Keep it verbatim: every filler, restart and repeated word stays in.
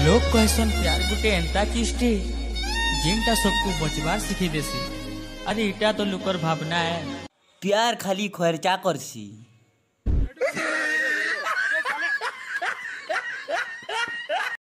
लोग कहसन प्यार गुटे एंता किस्टे जिनटा सबको बचवार शिखी देसी। अरे इटा तो लुकर भावना है। प्यार खाली खर्चा करसी।